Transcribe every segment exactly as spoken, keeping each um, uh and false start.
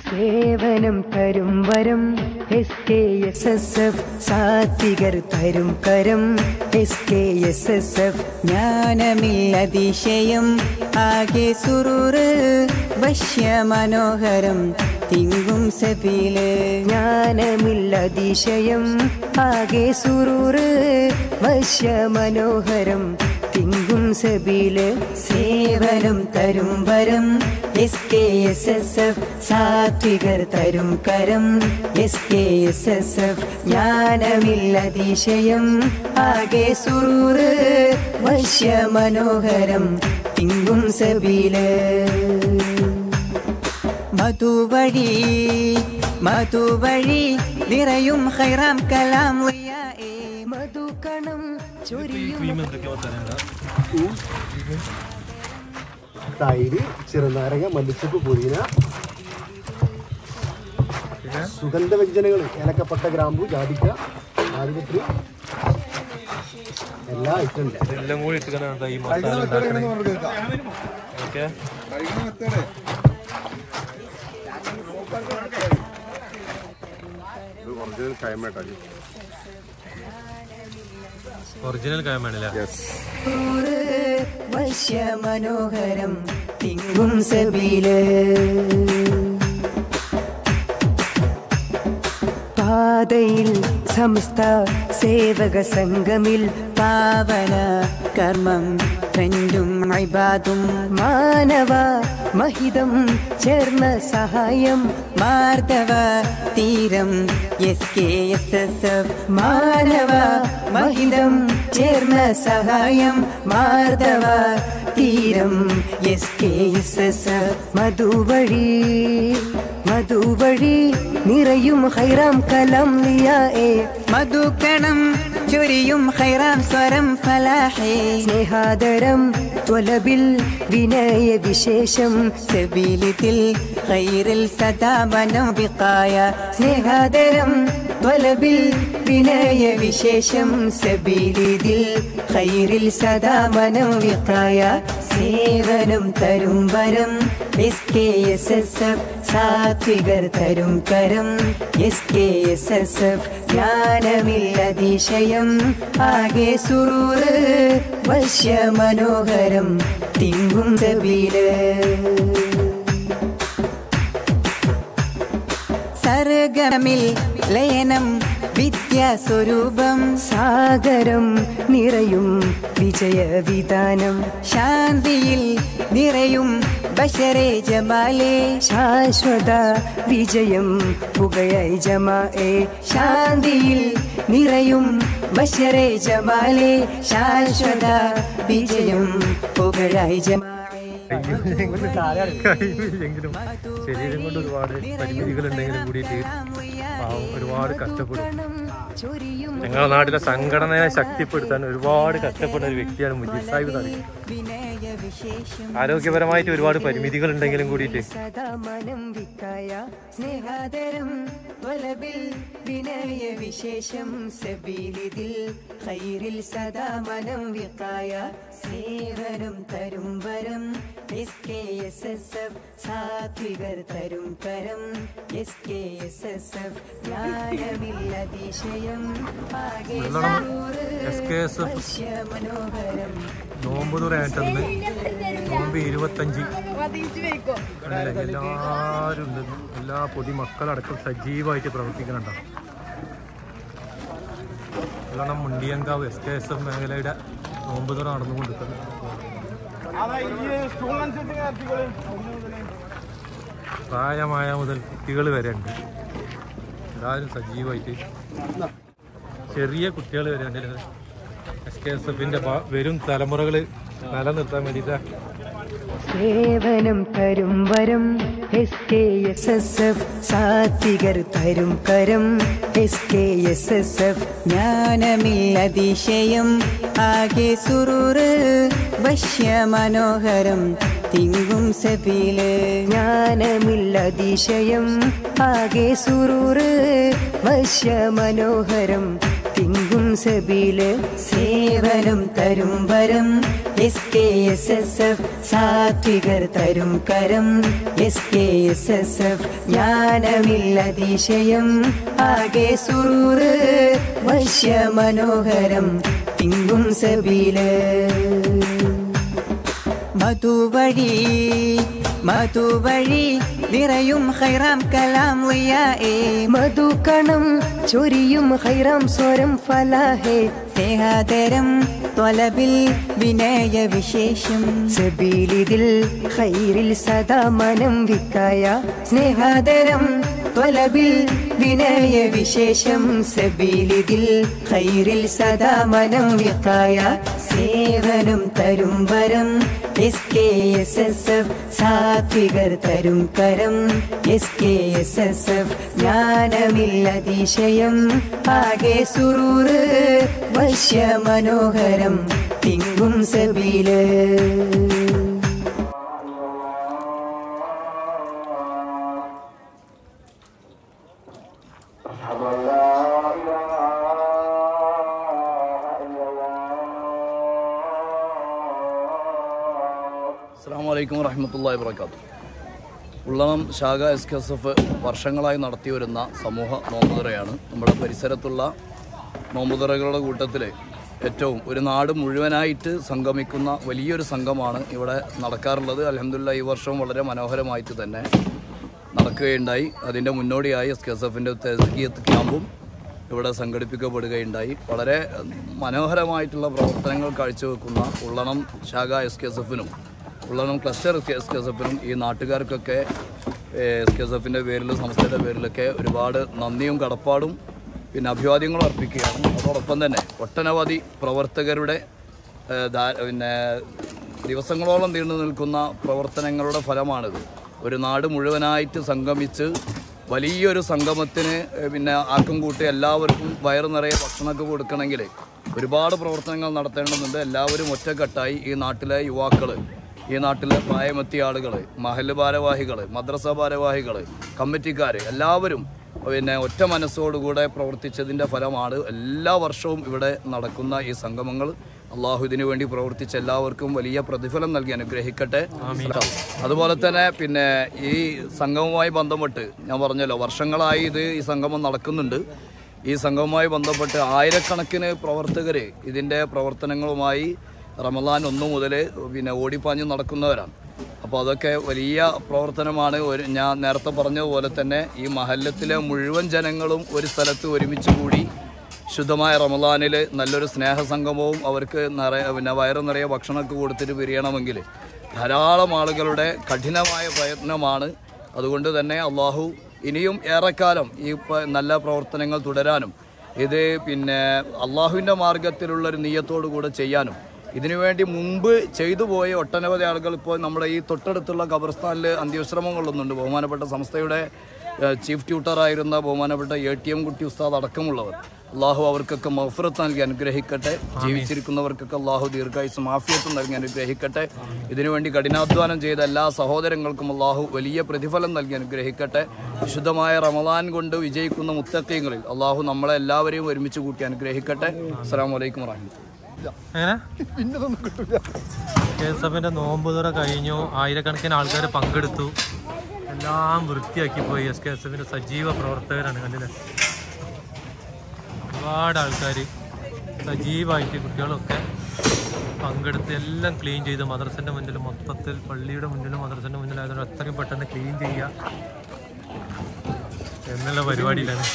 സേവനം തരും വരം S K S S F സാത്വികർ തരും കരം S K S S F ജ്ഞാനമില്ലതിശയം ആകെ സുറൂറ് വശ്യ മനോഹരം തിങ്കും സബീല് ജ്ഞാനമില്ലതിശയം ആകെ സുറൂറ് വശ്യ മനോഹരം തിങ്കും സബീല് സേവനം തരും വരം S K S S F സാത്വികർ തരും കരം S K S S F ജ്ഞാനമില്ലതിശയം ആകെ സുറൂറ് വശ്യ മനോഹരം തിങ്കും സബീല് മധുവഴി മധുവഴി നിറയും ഖൈറാം കലാം മധുകണം തൈര്, ചെറുനാരങ്ങ, മല്ലിച്ചപ്പ്, പുതിന, സുഗന്ധവ്യഞ്ജനങ്ങൾ, ഏലക്കപ്പട്ട, ഗ്രാമ്പു, ജാതിക്ക, ആദിപത്രി, എല്ലാ ഐറ്റം ഉണ്ട്. എല്ലാം കൂടി ഇട്ടിട്ടാണ് ഈ മസാല ഉണ്ടാക്കുന്നത്. Okay, original കായമാണല്ലേ? വശ്യ മനോഹരം തിങ്കും സബീല് പാതയിൽ സമസ്ത സേവക സംഘമിൽ പാവന കർമ്മം രണ്ടും ഇബാദും മാനവ മഹിതം ചേർന്ന സഹായം മാർദ്ദവ തീരം S K S S F മാനവ മഹിതം ചേർന്ന സഹായം മാർദ്ദവ തീരം S K S S F മധുവഴി മധുവഴി നിറയും ഖൈറാം കലം ലിയാഎ മധുകണം ചൊരിയും ഖൈറാം സ്വരം ഫലാഹേ സ്നേഹാദരം ത്വലബിൽ വിനയ വിശേഷം സബീലിൽ ഖൈറിൽ സദാമനം വിഖായ സ്നേഹാദരം ത്വലബിൽ വിനയ വിശേഷം സബീലിൽ ഖൈറിൽ സദാമനം വിഖായ സേവനം തരും വരം S K S S F സാത്വികർ തരും കരം S K S S F ജ്ഞാനമില്ലതിശയം ആകെ സുറൂറ് വശ്യ മനോഹരം തിങ്കും സബീല് സർഗമിൽ ലയനം വിദ്യാസ്വരൂപം സാഗരം നിറയും വിജയവിധാനം ശാന്തിയിൽ നിറയും ബശരെ ജമാലേ ശാശ്വത വിജയം പുകയായി ജമാഎ ശാന്തിയിൽ നിറയും ബശരെ ജമാലേ ശാശ്വത വിജയം പുകഴായി ജമാ എങ്കിലും ശരീരം കൊണ്ട് ഒരുപാട് പരിമിതികളുണ്ടെങ്കിലും കൂടിയിട്ട് ഒരുപാട് കഷ്ടപ്പെടും. ഞങ്ങളുടെ നാട്ടിലെ സംഘടനയെ ശക്തിപ്പെടുത്താൻ ഒരുപാട് കഷ്ടപ്പെടുന്ന ഒരു വ്യക്തിയാണ് മുജീബ് സാഹിബ് തറിയ. ആരോഗ്യപരമായിട്ട് ഒരുപാട് പരിമിതികൾ ഉണ്ടെങ്കിലും കൂടിയിട്ട് സേവനം തരും വരം S K S S F സാത്വികർ തരും കരം S K S S F ജ്ഞാനമില്ലതിശയം ആകെ എസ് കെ എസ് എഫ് നോമ്പ് തുറയായിട്ടെന്ന് നോമ്പ് ഇരുപത്തഞ്ച് എല്ലാവരും ഉണ്ട്. എല്ലാ പൊടിമക്കളടക്കം സജീവമായിട്ട് പ്രവർത്തിക്കുന്നുണ്ടാവും. നല്ലോണം Mundiyankavu S K S F മേഖലയുടെ നോമ്പ് തുറ നടന്നുകൊണ്ടിരിക്കുന്നത്. പ്രായമായ മുതൽ കുട്ടികൾ വരെ ഉണ്ട്. എല്ലാവരും സജീവമായിട്ട് ചെറിയ കുട്ടികൾ വരെ ഉണ്ട്. എസ് കെ എസ് എഫിന്റെ വരും തലമുറകൾ നിലനിർത്താൻ വേണ്ടിയിട്ട് സേവനം തരും വരം S K S S F സാത്വികർ തരും കരം S K S S F ജ്ഞാനമില്ലതിശയം ആകെ സുറൂറ് വശ്യ മനോഹരം തിങ്കും സബീല് ജ്ഞാനമില്ലതിശയം ആകെ സുറൂറ് വശ്യ മനോഹരം തിങ്കും സബീല് സേവനം തരും വരം S K S S F സാത്വികർ തരും കരം S K S S F ജ്ഞാനമില്ലതിശയം ആകെ സുറൂറ് വശ്യ മനോഹരം തിങ്ങും സബീല് മധുവഴി മധുവഴി നിറയും ഹൈറാം കലാം വയ്യേ മധുകണം ചൊരിയും ഹൈറാം സ്വരം ഫലാഹേ സ്നേഹാതരം ത്വലബിൽ വിനയ വിശേഷം സബീലിതിൽ ഖൈറിൽ സദാ മനം വിക്കായ സ്നേഹാതരം ത്വലബിൽ വിനയ വിശേഷം സബീലിതിൽ ഖൈറിൽ സദാ മനം വിക്കായ സേവനം തരും വരം S K S S F സാത്വികർ തരും കരം S K S S F ജ്ഞാനമില്ലതിശയം ആകെ സുറൂറ് വശ്യ മനോഹരം തിങ്ങും സബീല് അസ്സലാമു അലൈക്കും വറഹ്മത്തുള്ളാഹി വബറകാതുഹു. ഉള്ളണം ശാഖ എസ് കെ എസ് എഫ് വർഷങ്ങളായി നടത്തി വരുന്ന സമൂഹ നോമ്പുതുറയാണ്. നമ്മുടെ പരിസരത്തുള്ള നോമ്പുതുറകളുടെ കൂട്ടത്തിൽ ഏറ്റവും ഒരു നാട് മുഴുവനായിട്ട് സംഗമിക്കുന്ന വലിയൊരു സംഘമാണ് ഇവിടെ നടക്കാറുള്ളത്. അൽഹംദുലില്ലാഹ് ഈ വർഷവും വളരെ മനോഹരമായിട്ട് തന്നെ നടക്കുകയുണ്ടായി. അതിൻ്റെ മുന്നോടിയായി എസ് കെ എസ് എഫിൻ്റെ തസ്കിയത്ത് ക്യാമ്പും ഇവിടെ സംഘടിപ്പിക്കപ്പെടുകയുണ്ടായി. വളരെ മനോഹരമായിട്ടുള്ള പ്രവർത്തനങ്ങൾ കാഴ്ചവെക്കുന്ന ഉള്ളണം ശാഖ എസ് കെ എസ് എഫിനും Ullanam cluster S K S എഫിനും ഈ നാട്ടുകാർക്കൊക്കെ എസ് കെ എസ് എഫിൻ്റെ പേരിൽ സംസ്ഥയുടെ പേരിലൊക്കെ ഒരുപാട് നന്ദിയും കടപ്പാടും പിന്നെ അഭിവാദ്യങ്ങളും അർപ്പിക്കുകയാണ്. അതോടൊപ്പം തന്നെ ഒട്ടനവധി പ്രവർത്തകരുടെ പിന്നെ ദിവസങ്ങളോളം നീണ്ടു നിൽക്കുന്ന പ്രവർത്തനങ്ങളുടെ ഫലമാണിത്. ഒരു നാട് മുഴുവനായിട്ട് സംഗമിച്ച് വലിയൊരു സംഗമത്തിന് പിന്നെ ആക്കം കൂട്ടി എല്ലാവർക്കും വയറു നിറയെ ഭക്ഷണമൊക്കെ കൊടുക്കണമെങ്കിൽ ഒരുപാട് പ്രവർത്തനങ്ങൾ നടത്തേണ്ടതുണ്ട്. എല്ലാവരും ഒറ്റക്കെട്ടായി ഈ നാട്ടിലെ യുവാക്കൾ, ഈ നാട്ടിലെ പ്രായമെത്തിയ ആളുകൾ, മഹല്ല് ഭാരവാഹികൾ, മദ്രസ ഭാരവാഹികൾ, കമ്മിറ്റിക്കാർ എല്ലാവരും പിന്നെ ഒറ്റ മനസ്സോടുകൂടെ പ്രവർത്തിച്ചതിൻ്റെ ഫലമാണ് എല്ലാ വർഷവും ഇവിടെ നടക്കുന്ന ഈ സംഗമങ്ങൾ. അള്ളാഹു ഇതിനു വേണ്ടി പ്രവർത്തിച്ച എല്ലാവർക്കും വലിയ പ്രതിഫലം നൽകി അനുഗ്രഹിക്കട്ടെ. അതുപോലെ തന്നെ പിന്നെ ഈ സംഗമവുമായി ബന്ധപ്പെട്ട് ഞാൻ പറഞ്ഞല്ലോ വർഷങ്ങളായി ഇത് ഈ സംഗമം നടക്കുന്നുണ്ട്. ഈ സംഗമവുമായി ബന്ധപ്പെട്ട് ആയിരക്കണക്കിന് പ്രവർത്തകർ ഇതിൻ്റെ പ്രവർത്തനങ്ങളുമായി റമദാൻ ഒന്നു മുതൽ പിന്നെ ഓടിപ്പാഞ്ഞ് നടക്കുന്നവരാണ്. അപ്പോൾ അതൊക്കെ വലിയ പ്രവർത്തനമാണ്. ഒരു ഞാൻ നേരത്തെ പറഞ്ഞതുപോലെ തന്നെ ഈ മഹല്ലത്തിലെ മുഴുവൻ ജനങ്ങളും ഒരു സ്ഥലത്ത് ഒരുമിച്ച് കൂടി ശുദ്ധമായ റമദാനിൽ നല്ലൊരു സ്നേഹസംഗമവും അവർക്ക് നിറയെ പിന്നെ വയറ് നിറയെ ഭക്ഷണമൊക്കെ കൊടുത്തിട്ട് പിരിയണമെങ്കിൽ ധാരാളം ആളുകളുടെ കഠിനമായ പ്രയത്നമാണ്. അതുകൊണ്ട് തന്നെ അള്ളാഹു ഇനിയും ഏറെക്കാലം ഈ നല്ല പ്രവർത്തനങ്ങൾ തുടരാനും ഇത് പിന്നെ അള്ളാഹുവിൻ്റെ മാർഗത്തിലുള്ളൊരു നിയ്യത്തോടു കൂടെ ചെയ്യാനും ഇതിനുവേണ്ടി മുമ്പ് ചെയ്തു പോയ ഒട്ടനവധി ആളുകൾ ഇപ്പോൾ നമ്മുടെ ഈ തൊട്ടടുത്തുള്ള ഖബർസ്ഥാനിൽ അന്ത്യവിശ്രമം കൊള്ളുന്നുണ്ട്. ബഹുമാനപ്പെട്ട സംസ്ഥയുടെ ചീഫ് ട്യൂട്ടറായിരുന്ന ബഹുമാനപ്പെട്ട എ ടി എം കുട്ടി ഉസ്താദ് അടക്കമുള്ളവർ. അള്ളാഹു അവർക്കൊക്കെ മഗ്ഫിറത്ത് നൽകി അനുഗ്രഹിക്കട്ടെ. ജീവിച്ചിരിക്കുന്നവർക്കൊക്കെ അള്ളാഹു ദീർഘായുസ്സും ആഫിയത്തും നൽകി അനുഗ്രഹിക്കട്ടെ. ഇതിനുവേണ്ടി കഠിനാധ്വാനം ചെയ്ത എല്ലാ സഹോദരങ്ങൾക്കും അള്ളാഹു വലിയ പ്രതിഫലം നൽകി അനുഗ്രഹിക്കട്ടെ. വിശുദ്ധമായ റമദാൻ കൊണ്ട് വിജയിക്കുന്ന മുത്തഖീങ്ങളിൽ അള്ളാഹു നമ്മളെ എല്ലാവരെയും ഒരുമിച്ച് കൂട്ടി അനുഗ്രഹിക്കട്ടെ. അസ്സലാമു അലൈക്കും വറഹ്മത്തുള്ളാഹി. എങ്ങനെ കെ എസ് എഫിന്റെ നോമ്പുതുറ കഴിഞ്ഞു. ആയിരക്കണക്കിന് ആൾക്കാർ പങ്കെടുത്തു. എല്ലാം വൃത്തിയാക്കി പോയി. എസ് കെ എസ് എഫിന്റെ സജീവ പ്രവർത്തകരാണ്. കണ്ടില്ലേ, ഒരുപാട് ആൾക്കാർ സജീവമായിട്ട് കുട്ടികളൊക്കെ പങ്കെടുത്ത് എല്ലാം ക്ലീൻ ചെയ്ത് മദ്രസന്റെ മുന്നിൽ മൊത്തത്തിൽ പള്ളിയുടെ മുന്നിലും മദ്രസന്റെ മുന്നിലായതുകൊണ്ട് അത്രയും പെട്ടെന്ന് ക്ലീൻ ചെയ്യുക എന്നുള്ള പരിപാടിയിലാണ്.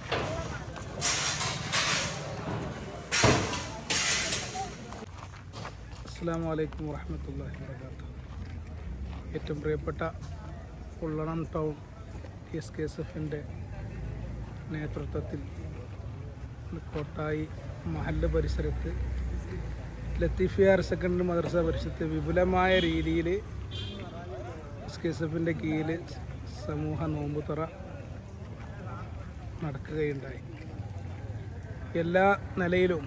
അസ്സലാമു അലൈക്കും വറഹ്മത്തുള്ളാഹി വബറകാതുഹു. ഏറ്റവും പ്രിയപ്പെട്ട Ullanam town S K S എഫിൻ്റെ നേതൃത്വത്തിൽ കോട്ടായി മഹല്ല് പരിസരത്ത് ലത്തീഫിയ ഹയർ സെക്കൻഡറി മദ്രസ പരിസരത്ത് വിപുലമായ രീതിയിൽ എസ് കെ എസ് എഫിൻ്റെ കീഴിൽ സമൂഹ നോമ്പുതുറ നടക്കുകയുണ്ടായി. എല്ലാ നിലയിലും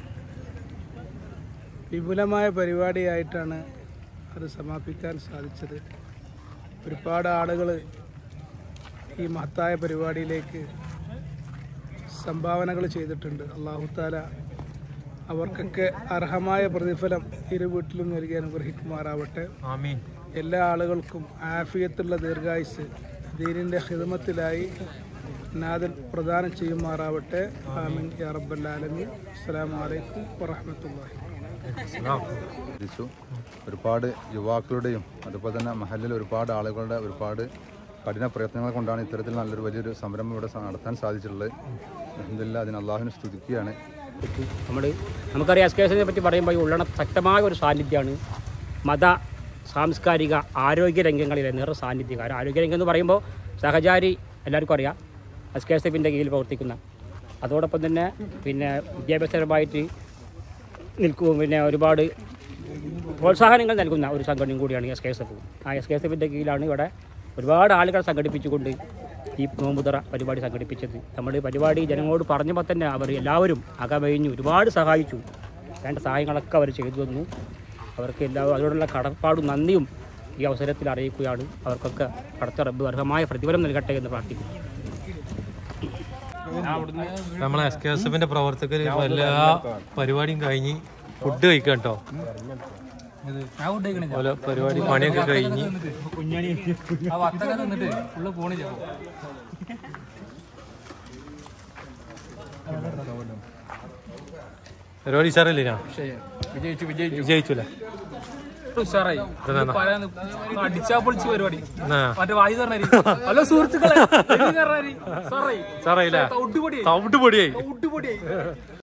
വിപുലമായ പരിപാടിയായിട്ടാണ് അത് സമാപിക്കാൻ സാധിച്ചത്. ഒരുപാട് ആളുകൾ ഈ മഹത്തായ പരിപാടിയിലേക്ക് സംഭാവനകൾ ചെയ്തിട്ടുണ്ട്. അല്ലാഹു തആല അവർക്കൊക്കെ അർഹമായ പ്രതിഫലം ഇരു വീട്ടിലും നൽകി അനുഗ്രഹിക്കുമാറാവട്ടെ. ആമീൻ. എല്ലാ ആളുകൾക്കും ആഫിയത്തുള്ള ദീർഘായുസ് ദീനിൻ്റെ ഖിദ്മത്തിലായി നാദൻ പ്രദാനം ചെയ്യുമാറാവട്ടെ. ആമീൻ യാ റബ്ബൽ ആലമീൻ. അസ്സലാമു അലൈക്കും വറഹ്മത്തുള്ളാഹി. ഒരുപാട് യുവാക്കളുടെയും അതുപോലെ തന്നെ മഹല്ലിൽ ഒരുപാട് ആളുകളുടെ ഒരുപാട് കഠിന പ്രയത്നങ്ങൾ കൊണ്ടാണ് ഇത്തരത്തിൽ നല്ലൊരു വലിയൊരു സംരംഭം ഇവിടെ നടത്താൻ സാധിച്ചിട്ടുള്ളത്. അൽഹംദുലില്ലാഹ്, അതിന് അള്ളാഹുവിനെ സ്തുതിക്കുകയാണ്. നമ്മൾ നമുക്കറിയാം എസ് കെ എസിനെ പറ്റി പറയുമ്പോൾ ഈ ഉള്ളണ ശക്തമായ ഒരു സാന്നിധ്യമാണ്. മത സാംസ്കാരിക ആരോഗ്യ രംഗങ്ങളിലെ നിറ സാന്നിധ്യം. കാരണം ആരോഗ്യരംഗം എന്ന് പറയുമ്പോൾ സഹചാരി എല്ലാവർക്കും അറിയാം, എസ് കെ എസ് എഫിൻ്റെ കീഴിൽ പ്രവർത്തിക്കുന്ന, അതോടൊപ്പം തന്നെ പിന്നെ വിദ്യാഭ്യാസപരമായിട്ട് നിൽക്കും, പിന്നെ ഒരുപാട് പ്രോത്സാഹനങ്ങൾ നൽകുന്ന ഒരു സംഘടനയും കൂടിയാണ് എസ് കെ എസ് എഫ്. ആ എസ് കെ എസ് എഫിൻ്റെ കീഴിലാണ് ഇവിടെ ഒരുപാട് ആളുകൾ സംഘടിപ്പിച്ചുകൊണ്ട് ഈ നോമ്പുതറ പരിപാടി സംഘടിപ്പിച്ചത്. നമ്മൾ പരിപാടി ജനങ്ങളോട് പറഞ്ഞപ്പോൾ തന്നെ അവർ എല്ലാവരും അകമഴിഞ്ഞു ഒരുപാട് സഹായിച്ചു. വേണ്ട സഹായങ്ങളൊക്കെ അവർ ചെയ്തു തന്നു. അവർക്ക് എല്ലാവരും അതിനോടുള്ള കടപ്പാടും നന്ദിയും ഈ അവസരത്തിൽ അറിയിക്കുകയാണ്. അവർക്കൊക്കെ പടച്ച റബ്ബ് അർഹമായ പ്രതിഫലം നൽകട്ടെ എന്ന് പ്രാർത്ഥിക്കുന്നു. നമ്മളെ എസ് കെ എസ് എഫിന്റെ പ്രവർത്തകർ എല്ലാ പരിപാടിയും കഴിഞ്ഞ് ഫുഡ് കഴിക്കാം കേട്ടോ. പരിപാടി പണിയൊക്കെ കഴിഞ്ഞ് പരിപാടി സാറല്ലേ വിജയിച്ചൂല്ലേ? അടിച്ചാ പൊളിച്ച് പരിപാടി മറ്റേ വായി പറഞ്ഞ ഹലോ സുഹൃത്തുക്കളെ സാറേ ഔട്ടുപൊടിയായി